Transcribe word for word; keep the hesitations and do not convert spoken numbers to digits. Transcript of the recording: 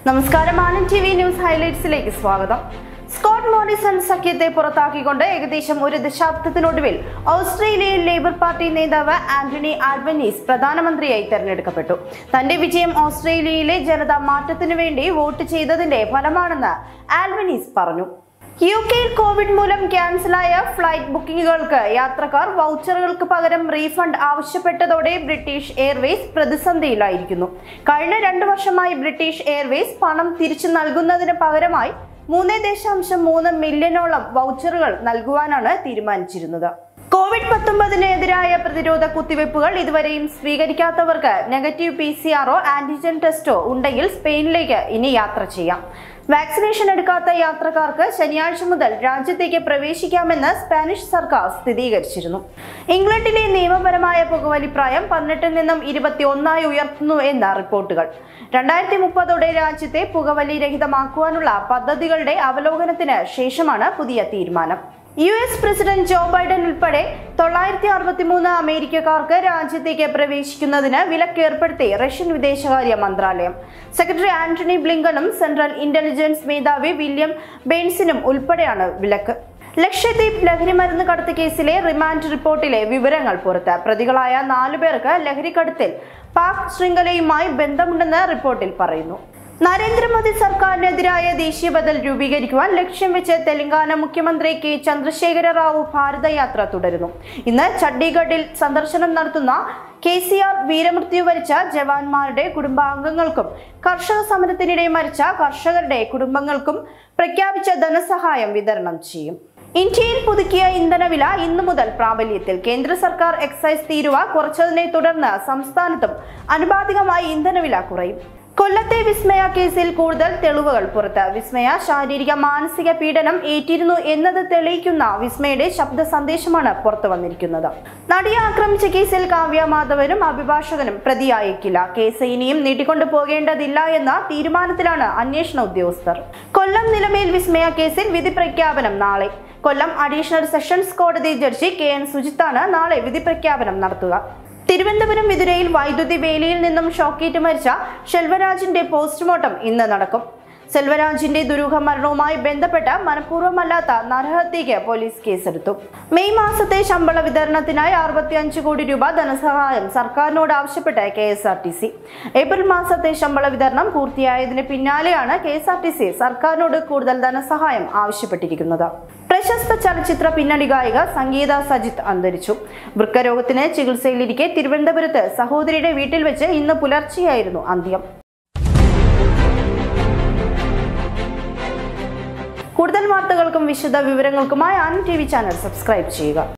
നമസ്കാരം, Anand T V news ഹൈലൈറ്റ്സിലേക്ക് സ്വാഗതം. സ്കോട്ട് മോറിസൺ സഖ്യത്തെ പുറത്താക്കിക്കൊണ്ട് ഏകദേശം ഒരു ദശാബ്ദത്തിനൊടുവിൽ ഓസ്ട്രേലിയൻ ലേബർ പാർട്ടി നേതാവ് ആന്റണി ആൽബനീസ് പ്രധാനമന്ത്രിയായി തെരഞ്ഞെടുക്കപ്പെട്ടു. തന്റെ വിജയം ഓസ്ട്രേലിയയിലെ ജനത മാറ്റത്തിനു വേണ്ടി വോട്ട് ചെയ്തതിന്റെ ഫലമാണെന്ന് ആൽബനീസ് പറഞ്ഞു. യു കെയിൽ കോവിഡ് മൂലം ക്യാൻസലായ ഫ്ലൈറ്റ് ബുക്കിംഗുകൾക്ക് യാത്രക്കാർ വൗച്ചറുകൾക്ക് പകരം റീഫണ്ട് ആവശ്യപ്പെട്ടതോടെ ബ്രിട്ടീഷ് എയർവേസ് പ്രതിസന്ധിയിലായിരിക്കുന്നു. കഴിഞ്ഞ രണ്ടു വർഷമായി ബ്രിട്ടീഷ് എയർവേസ് പണം തിരിച്ചു നൽകുന്നതിന് പകരമായി മൂന്ന് ദശാംശം മൂന്ന് മില്യണോളം വൗച്ചറുകൾ നൽകുവാനാണ് തീരുമാനിച്ചിരുന്നത്. കോവിഡ് പത്തൊമ്പതിനെതിരായ പ്രതിരോധ കുത്തിവയ്പ്പുകൾ ഇതുവരെയും സ്വീകരിക്കാത്തവർക്ക് നെഗറ്റീവ് പി സി ആറോ ആന്റിജൻ ടെസ്റ്റോ ഉണ്ടെങ്കിൽ സ്പെയിനിലേക്ക് ഇനി യാത്ര ചെയ്യാം. വാക്സിനേഷൻ എടുക്കാത്ത യാത്രക്കാർക്ക് ശനിയാഴ്ച മുതൽ രാജ്യത്തേക്ക് പ്രവേശിക്കാമെന്ന് സ്പാനിഷ് സർക്കാർ സ്ഥിരീകരിച്ചിരുന്നു. ഇംഗ്ലണ്ടിലെ നിയമപരമായ പുകവലിപ്രായം പതിനെട്ടിൽ നിന്നും ഇരുപത്തി ഒന്നായി ഉയർത്തുന്നു എന്ന റിപ്പോർട്ടുകൾ. രണ്ടായിരത്തി മുപ്പതോടെ രാജ്യത്തെ പുകവലി രഹിതമാക്കുവാനുള്ള പദ്ധതികളുടെ അവലോകനത്തിന് ശേഷമാണ് പുതിയ തീരുമാനം. U S president Joe Biden ഉൾപ്പെടെ തൊള്ളായിരത്തി അറുപത്തി മൂന്ന് അമേരിക്കക്കാർക്ക് രാജ്യത്തേക്ക് പ്രവേശിക്കുന്നതിന് വിലക്ക് ഏർപ്പെടുത്തി റഷ്യൻ വിദേശകാര്യ മന്ത്രാലയം. സെക്രട്ടറി ആന്റണി ബ്ലിങ്കനും സെൻട്രൽ ഇന്റലിജൻസ് മേധാവി വില്യം ബേൺസിനും ഉൾപ്പെടെയാണ് വിലക്ക്. ലക്ഷദ്വീപ് ലഹരിമരുന്ന് കടത്ത് കേസിലെ റിമാൻഡ് റിപ്പോർട്ടിലെ വിവരങ്ങൾ പുറത്ത്. പ്രതികളായ നാലു പേർക്ക് ലഹരിക്കടത്തിൽ പാക് ശൃംഖലയുമായി ബന്ധമുണ്ടെന്ന് റിപ്പോർട്ടിൽ പറയുന്നു. നരേന്ദ്രമോദി സർക്കാരിനെതിരായ ദേശീയ ബദൽ രൂപീകരിക്കുവാൻ ലക്ഷ്യം വെച്ച് തെലങ്കാന മുഖ്യമന്ത്രി കെ ചന്ദ്രശേഖര റാവു ഭാരതയാത്ര തുടരുന്നു. ഇന്ന് ചണ്ഡീഗഡിൽ സന്ദർശനം നടത്തുന്ന കെ സി ആർ വീരമൃത്യു വരിച്ച ജവാന്മാരുടെ കുടുംബാംഗങ്ങൾക്കും കർഷക സമരത്തിനിടെ മരിച്ച കർഷകരുടെ കുടുംബങ്ങൾക്കും പ്രഖ്യാപിച്ച ധനസഹായം വിതരണം ചെയ്യും. ഇന്ത്യയിൽ പുതുക്കിയ ഇന്ധനവില ഇന്നു മുതൽ പ്രാബല്യത്തിൽ. കേന്ദ്ര സർക്കാർ എക്സൈസ് തീരുവ കുറച്ചതിനെ തുടർന്ന് സംസ്ഥാനത്തും അനുപാതികമായി ഇന്ധനവില കുറയും. കൊല്ലത്തെ വിസ്മയ കേസിൽ കൂടുതൽ തെളിവുകൾ പുറത്ത്. വിസ്മയ ശാരീരിക മാനസിക പീഡനം ഏറ്റിരുന്നു എന്നത് തെളിയിക്കുന്ന വിസ്മയുടെ ശബ്ദ സന്ദേശമാണ് പുറത്തു വന്നിരിക്കുന്നത്. നടിയെ ആക്രമിച്ച കേസിൽ കാവ്യ മാധവനും അഭിഭാഷകനും പ്രതിയായേക്കില്ല. കേസ് ഇനിയും നീട്ടിക്കൊണ്ടു പോകേണ്ടതില്ല എന്ന തീരുമാനത്തിലാണ് അന്വേഷണ ഉദ്യോഗസ്ഥർ. കൊല്ലം നിലമേൽ വിസ്മയ കേസിൽ വിധി പ്രഖ്യാപനം നാളെ. കൊല്ലം അഡീഷണൽ സെഷൻസ് കോടതി ജഡ്ജി കെ എൻ സുജിത്താണ് നാളെ വിധി പ്രഖ്യാപനം നടത്തുക. തിരുവനന്തപുരം വിതുരയിൽ വൈദ്യുതി വേലിയിൽ നിന്നും ഷോക്കേറ്റ് മരിച്ച ശെൽവരാജിന്റെ പോസ്റ്റ്മോർട്ടം ഇന്ന് നടക്കും. സെൽവരാജിന്റെ ദുരൂഹ മരണവുമായി ബന്ധപ്പെട്ട മനഃപൂർവ്വമല്ലാത്ത നരഹത്യയ്ക്ക് പോലീസ് കേസെടുത്തു. മെയ് മാസത്തെ ശമ്പള വിതരണത്തിനായി അറുപത്തി അഞ്ച് കോടി രൂപ ധനസഹായം സർക്കാരിനോട് ആവശ്യപ്പെട്ട് K S R T C. April മാസത്തെ ശമ്പള വിതരണം പൂർത്തിയായതിന് പിന്നാലെയാണ് K S R T C സർക്കാരിനോട് കൂടുതൽ ധനസഹായം ആവശ്യപ്പെട്ടിരിക്കുന്നത്. പ്രശസ്ത ചലച്ചിത്ര പിന്നണി ഗായിക സംഗീത സജിത്ത് അന്തരിച്ചു. വൃക്കരോഗത്തിന് ചികിത്സയിലിരിക്കെ തിരുവനന്തപുരത്ത് സഹോദരിയുടെ വീട്ടിൽ വെച്ച് ഇന്ന് പുലർച്ചെയായിരുന്നു അന്ത്യം. കൂടുതൽ വാർത്തകൾക്കും വിശദ വിവരങ്ങൾക്കുമായി Anand T V channel subscribe ചെയ്യുക.